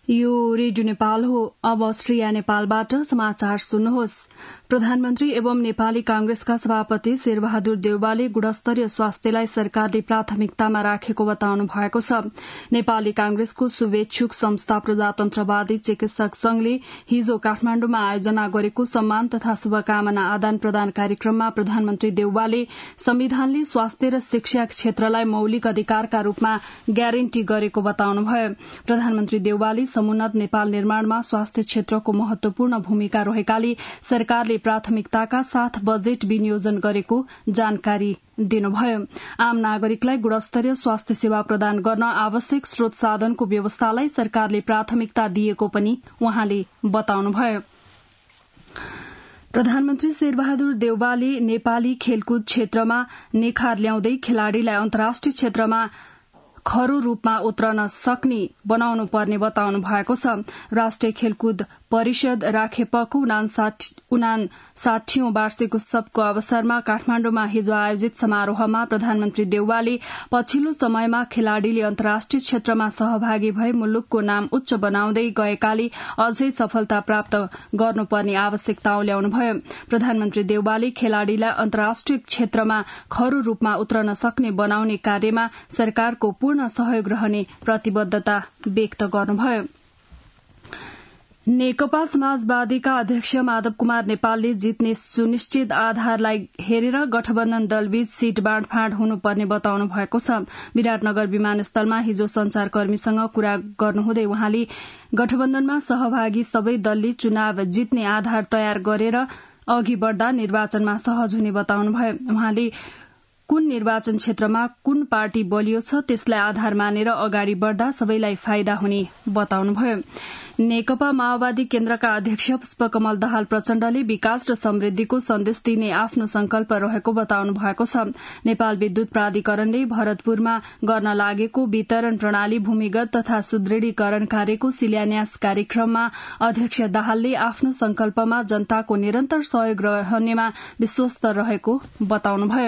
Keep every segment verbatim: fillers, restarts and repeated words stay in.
यो रेडियो नेपाल हो। अब अस्ट्रिया नेपालबाट समाचार सुन्नुहोस्। प्रधानमन्त्री एवं नेपाली कांग्रेसका सभापति शेरबहादुर देउवाले गुणस्तरीय स्वास्थ्यलाई सरकारले प्राथमिकतामा राखेको बताउनु भएको छ। नेपाली कांग्रेसको शुभेच्छुक संस्था प्रजातन्त्रवादी चिकित्सक संघले हिजो काठमाण्डुमा आयोजना गरेको सम्मान तथा शुभकामना आदान प्रदान कार्यक्रममा प्रधानमन्त्री देउवाले संविधानले स्वास्थ्य र शिक्षा क्षेत्रलाई मौलिक अधिकारका रूपमा ग्यारेन्टी गरेको बताउनुभयो। प्रधानमन्त्री देउवाले समुन्नत नेपाल निर्माणमा स्वास्थ्य क्षेत्रको महत्वपूर्ण भूमिका रहेकाले सरकारले प्राथमिकताका साथ बजेट विनियोजन गरेको जानकारी दिनुभयो। आम नागरिकलाई गुणस्तरीय स्वास्थ्य सेवा प्रदान गर्न आवश्यक स्रोत साधनको व्यवस्थालाई सरकारले प्राथमिकता दिएको पनि उहाँले बताउनुभयो। प्रधानमन्त्री शेरबहादुर देउवाले नेपाली खेलकुद क्षेत्रमा निखार ल्याउँदै खेलाड़ीलाई अन्तर्राष्ट्रिय क्षेत्रमा खरो रूपमा उत्रन सक्ने बनाउनु पर्ने बताउनु भएको छ। राष्ट्रिय खेलकुद परिषद राखेपको उनासाठीऔं वार्षिक उत्सवको अवसरमा काठमाण्डुमा हिजो आयोजित समारोहमा प्रधानमन्त्री देउवाले पछिल्लो समयमा खेलाड़ीले अन्तर्राष्ट्रिय क्षेत्रमा सहभागी भई मुलुकको नाम उच्च बनाउँदै गएकाले अझै सफलता प्राप्त गर्नुपर्ने आवश्यकता ल्याउनुभयो। प्रधानमन्त्री देउवाले खेलाड़ीलाई अन्तर्राष्ट्रिय क्षेत्रमा खरो रूपमा उत्रन सक्ने बनाउने कार्यमा सरकारको पूर्ण सहयोग रहने प्रतिबद्धता व्यक्त गर्नुभयो। नेकपा समाजवादीका अध्यक्ष माधव कुमार नेपालले जित्ने सुनिश्चित आधारलाई हेरेर गठबन्धन दलबीच सीट बाँडफाँड हुनुपर्ने बताउनु भएको छ। विराटनगर विमानस्थलमा हिजो संचारकर्मीसँग कुरा गर्नुहुँदै उहाँले गठबन्धनमा सहभागी सबै दलले चुनाव जित्ने आधार तयार गरेर अघि बढ़दा निर्वाचनमा सहज हुने बताउनुभयो। उहाँले कुन निर्वाचन क्षेत्रमा कुन पार्टी बलियो छ त्यसलाई आधार मानेर अगाडि बढ़दा सबैलाई फाइदा हुने बताउनुभयो। नेकपा माओवादी केन्द्रका अध्यक्ष पुष्पकमल दाहाल प्रचण्डले विकास र समृद्धिको सन्देश दिने आफ्नो संकल्प रहेको बताउनु भएको छ। नेपाल विद्युत प्राधिकरणले भरतपुरमा गर्न लागेको वितरण प्रणाली भूमिगत तथा सुदृढीकरण कार्यको शिलान्यास कार्यक्रममा अध्यक्ष दाहालले आफ्नो संकल्पमा जनताको निरन्तर सहयोग रहनेमा विश्वस्त रहेको बताउनुभयो।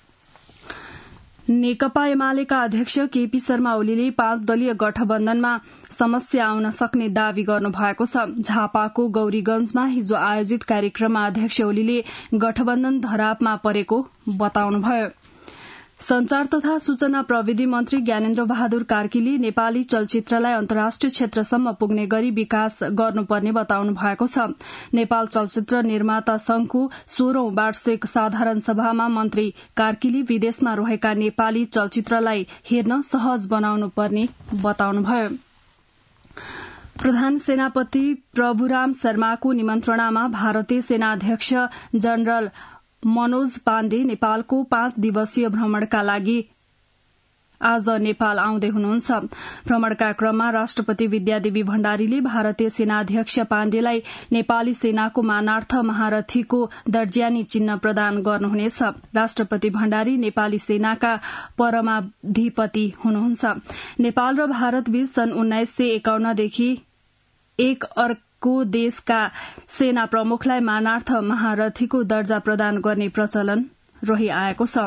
नेकपा एमालेका अध्यक्ष केपी शर्मा ओलीले पाँच दलीय गठबन्धनमा समस्या आउन सक्ने दावी गर्नु भएको छ। झापाको गौरीगंजमा हिजो आयोजित कार्यक्रममा अध्यक्ष ओलीले गठबन्धन धरापमा परेको बताउनुभयो। संचार तथा सूचना प्रविधि मन्त्री ज्ञानेन्द्र बहादुर कार्कीले नेपाली चलचित्रलाई अन्तर्राष्ट्रिय क्षेत्रसम्म पुग्ने गरी विकास गर्नुपर्ने बताउनु भएको छ। नेपाल चलचित्र निर्माता संघको सोह्रौं वार्षिक साधारण सभामा मन्त्री कार्कीले विदेशमा रहेका नेपाली चलचित्रलाई हेर्न सहज बनाउनुपर्ने बताउनुभयो। प्रधान सेनापति प्रभुराम शर्माको निमन्त्रणामा भारतीय सेनाध्यक्ष जनरल मनोज पाण्डे नेपालको पाँच दिवसीय भ्रमणका लागि आज नेपाल आउँदै हुनुहुन्छ। भ्रमणका क्रममा राष्ट्रपति विद्यादेवी भण्डारीले भारतीय सेनाध्यक्ष पाण्डेलाई नेपाली सेनाको मानार्थ महारथीको दर्जानी चिन्ह प्रदान गर्नुहुनेछ। राष्ट्रपति भण्डारी नेपाली सेनाका परमाधिपति हुनुहुन्छ। नेपाल र भारत बीच सन् उन्नाइस सय एकाउन्नदेखि एक अर्को देशका सेना प्रमुखलाई मानार्थ महारथीको दर्जा प्रदान गर्ने प्रचलन रहिआएको छ।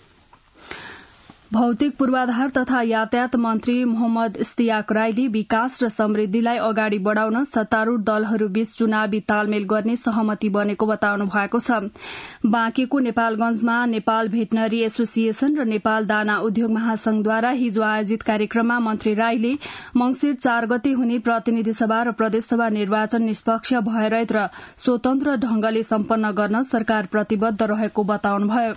भौतिक पूर्वाधार तथा यातायात मन्त्री मोहम्मद इस्तियाक राईले विकास र समृद्धिलाई अगाडि बढ़ाउन सत्तारूढ़ दलहरूबीच चुनावी तालमेल गर्ने सहमति बनेको बताउनु भएको छ। बाँकेको नेपालगंजमा नेपाल भेटनरी एसोसिएशन र नेपाल दाना उद्योग महासंघद्वारा हिजो आयोजित कार्यक्रममा मन्त्री राईले मंगिर चार गते हुने प्रतिनिधि सभा र प्रदेशसभा निर्वाचन निष्पक्ष भयरहित र स्वतन्त्र ढंगले सम्पन्न गर्न सरकार प्रतिबद्ध रहेको बताउनुभयो।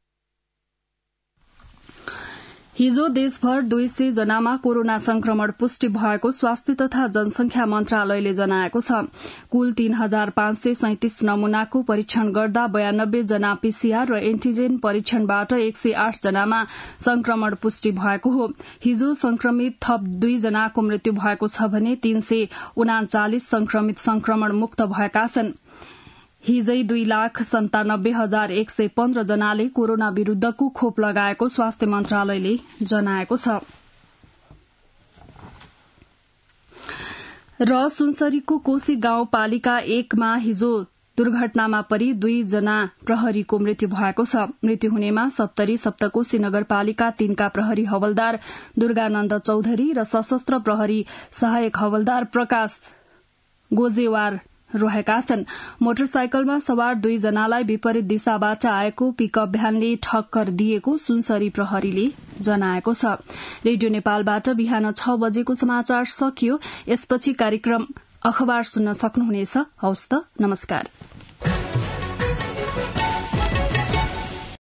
हिजो देशभर दुई सय जनामा कोरोना संक्रमण पुष्टि भएको स्वास्थ्य तथा जनसंख्या मन्त्रालयले जनाएको छ। कुल तीन हजार पाँच सय सैंतिस नमूनाको परीक्षण गर्दा बयानब्बे जना पीसीआर र एन्टीजेन परीक्षणबाट एक सय आठ जनामा संक्रमण पुष्टि भएको हो। हिजो संक्रमित थप दुई जनाको मृत्यु भएको छ भने तीन सय उनाचालिस संक्रमित संक्रमण मुक्त भएका छन्। हिजै दुई लाख सन्तानब्बे हजार एक सय पन्ध्र जनाले कोरोना विरूद्धको खोप लगाएको स्वास्थ्य मन्त्रालयले जनाएको छ। र सुनसरीको कोशी गाउँपालिका एकमा हिजो दुर्घटनामा परि दुई जना प्रहरीको मृत्यु भएको छ। मृत्यु हुनेमा सप्तरी सप्तकोशी नगरपालिका तीनका प्रहरी हवलदार दुर्गानन्द चौधरी र सशस्त्र प्रहरी सहायक हवलदार प्रकाश गोजेवार रहेका छन्। मोटरसाइकलमा सवार दुई जनालाई विपरीत दिशाबाट आएको पिकअप भ्यानले ठक्कर दिएको सुनसरी प्रहरीले जनाएको छ। रेडियो नेपालबाट बिहान छ बजेको समाचार सकियो। यसपछि कार्यक्रम अखबार सुन्न सक्नुहुनेछ। हवस् त, नमस्कार।